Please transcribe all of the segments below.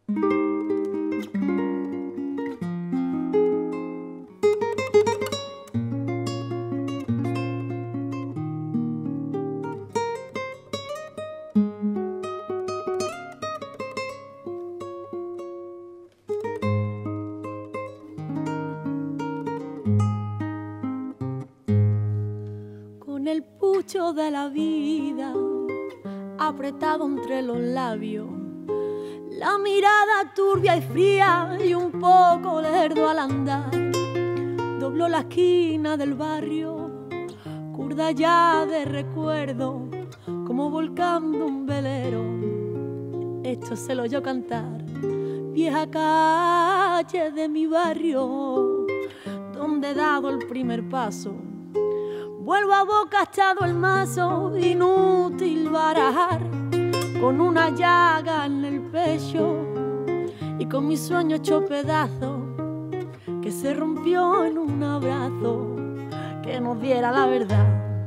El pucho de la vida apretado entre los labios, la mirada turbia y fría y un poco lerdo al andar. Dobló la esquina del barrio, curda ya de recuerdo, como volcando un velero. Esto se lo oyó cantar, vieja calle de mi barrio, donde he dado el primer paso. Vuelvo a boca echado el mazo, inútil barajar, con una llaga en el pecho y con mi sueño hecho pedazo, que se rompió en un abrazo que nos diera la verdad.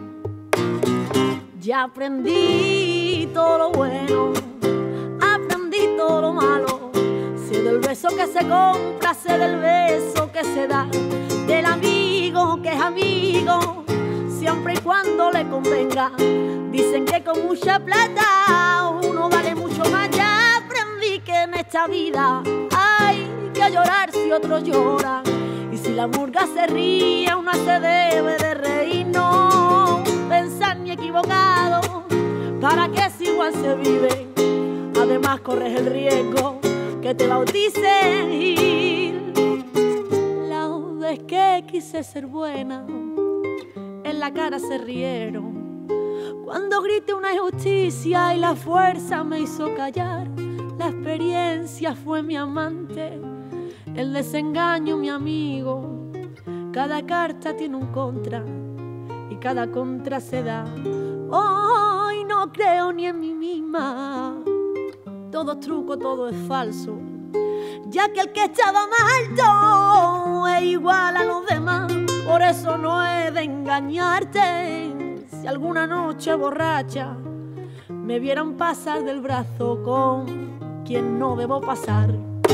Ya aprendí todo lo bueno, aprendí todo lo malo, sé del beso que se compra, sé del beso que se da, del amigo que es amigo siempre y cuando le convenga. Dicen que con mucha plata uno vale mucho más. Ya aprendí que en esta vida hay que llorar si otros lloran, y si la murga se ríe una se debe de reír. No pensar ni equivocado, para que si igual se vive, además corres el riesgo que te bauticen. Y la vez que quise ser buena, en la cara se rieron cuando grité una injusticia y la fuerza me hizo callar. La experiencia fue mi amante, el desengaño mi amigo. Cada carta tiene un contra y cada contra se da. Hoy no creo ni en mí misma, todo es truco, todo es falso, ya que el que estaba más alto es igual a los demás. Por eso no he de engañarte, si alguna noche borracha me vieran pasar del brazo con quien no debo pasar.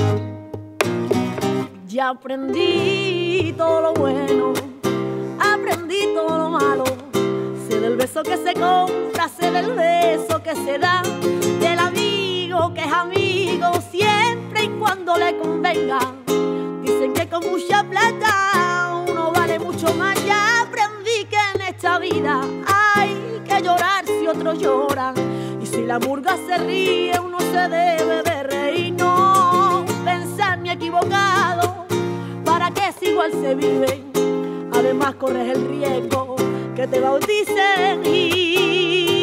Ya aprendí todo lo bueno, aprendí todo lo malo, sé del beso que se compra, sé del beso que se da, del amigo que es amigo siempre y cuando le convenga. Dicen que con mucha plata uno vale mucho más. Ya aprendí que en esta vida hay que llorar si otros lloran, y si la murga se ríe uno se debe de reír. No pensar ni equivocado, para que si igual se vive, además corres el riesgo que te bauticen. Y